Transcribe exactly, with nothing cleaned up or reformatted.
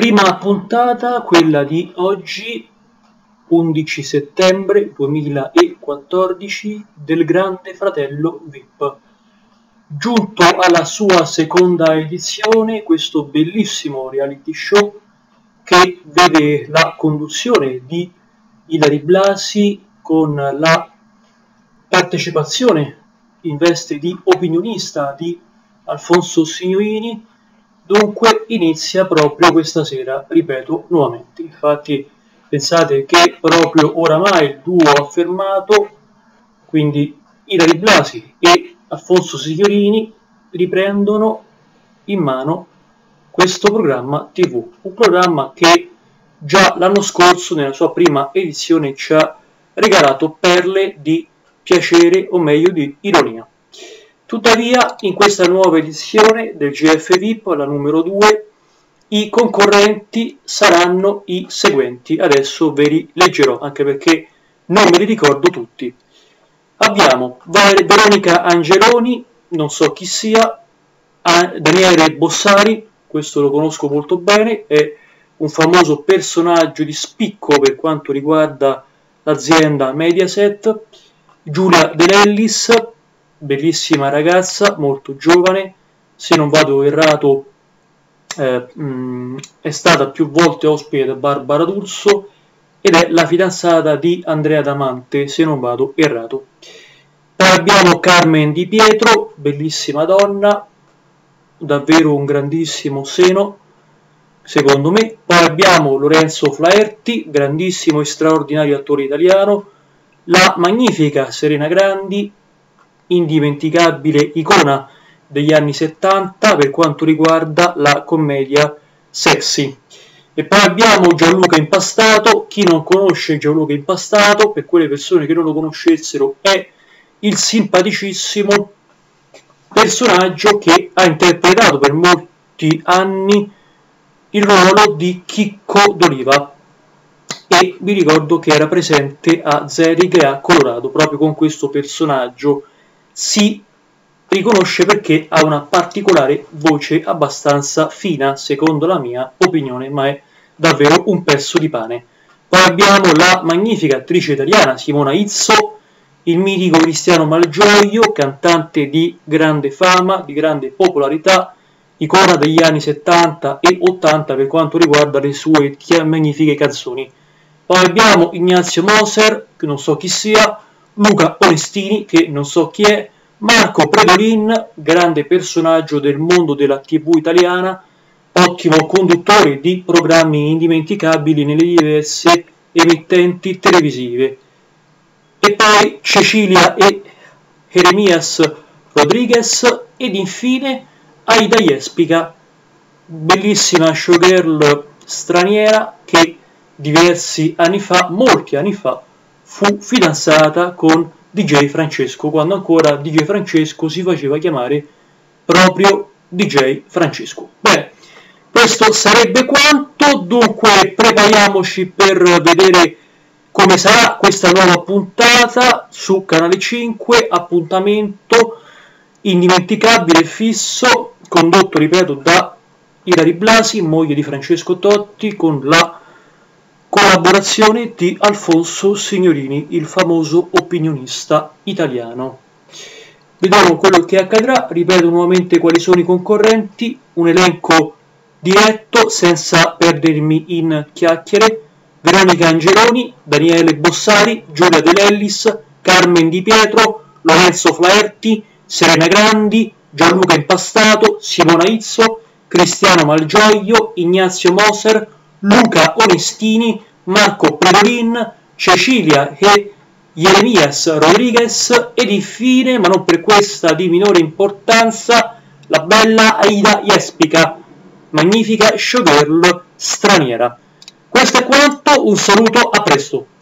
Prima puntata, quella di oggi, undici settembre duemilaquattordici, del Grande Fratello V I P. Giunto alla sua seconda edizione, questo bellissimo reality show che vede la conduzione di Ilary Blasi con la partecipazione in veste di opinionista di Alfonso Signorini. Dunque inizia proprio questa sera, ripeto nuovamente. Infatti pensate che proprio oramai il duo affermato, quindi Ilary Blasi e Alfonso Signorini, riprendono in mano questo programma tivù, un programma che già l'anno scorso nella sua prima edizione ci ha regalato perle di piacere, o meglio di ironia. Tuttavia, in questa nuova edizione del G F V I P, la numero due, i concorrenti saranno i seguenti. Adesso ve li leggerò, anche perché non me li ricordo tutti. Abbiamo Veronica Angeloni, non so chi sia, Daniele Bossari, questo lo conosco molto bene, è un famoso personaggio di spicco per quanto riguarda l'azienda Mediaset. Giulia De Lellis, bellissima ragazza, molto giovane, se non vado errato eh, mh, è stata più volte ospite da Barbara D'Urso ed è la fidanzata di Andrea Damante, se non vado errato. Poi abbiamo Carmen Di Pietro, bellissima donna, davvero un grandissimo seno, secondo me. Poi abbiamo Lorenzo Flaherty, grandissimo e straordinario attore italiano, la magnifica Serena Grandi, indimenticabile icona degli anni settanta per quanto riguarda la commedia sexy. E poi abbiamo Gianluca Impastato. Chi non conosce Gianluca Impastato, per quelle persone che non lo conoscessero, è il simpaticissimo personaggio che ha interpretato per molti anni il ruolo di Chicco d'Oliva, e vi ricordo che era presente a Zelig e a Colorado. Proprio con questo personaggio si riconosce perché ha una particolare voce abbastanza fina, secondo la mia opinione, ma è davvero un pezzo di pane. Poi abbiamo la magnifica attrice italiana Simona Izzo, il mitico Cristiano Malgioglio, cantante di grande fama, di grande popolarità, icona degli anni settanta e ottanta per quanto riguarda le sue magnifiche canzoni. Poi abbiamo Ignazio Moser, che non so chi sia, Luca Onestini, che non so chi è, Marco Predolin, grande personaggio del mondo della tivù italiana, ottimo conduttore di programmi indimenticabili nelle diverse emittenti televisive. E poi Cecilia e Jeremias Rodriguez, ed infine Aida Jespica, bellissima showgirl straniera che diversi anni fa, molti anni fa, fu fidanzata con D J Francesco, quando ancora D J Francesco si faceva chiamare proprio D J Francesco. Bene, questo sarebbe quanto. Dunque prepariamoci per vedere come sarà questa nuova puntata su Canale cinque, appuntamento indimenticabile e fisso, condotto, ripeto, da Ilary Blasi, moglie di Francesco Totti, con la collaborazione di Alfonso Signorini, il famoso opinionista italiano. Vediamo quello che accadrà. Ripeto nuovamente quali sono i concorrenti, un elenco diretto senza perdermi in chiacchiere: Veronica Angeloni, Daniele Bossari, Giulia De Lellis, Carmen Di Pietro, Lorenzo Flaherty, Serena Grandi, Gianluca Impastato, Simona Izzo, Cristiano Malgioglio, Ignazio Moser, Luca Onestini, Marco Predolin, Cecilia e Jeremias Rodriguez, ed infine, ma non per questa di minore importanza, la bella Aida Jespica, magnifica showgirl straniera. Questo è quanto, un saluto, a presto.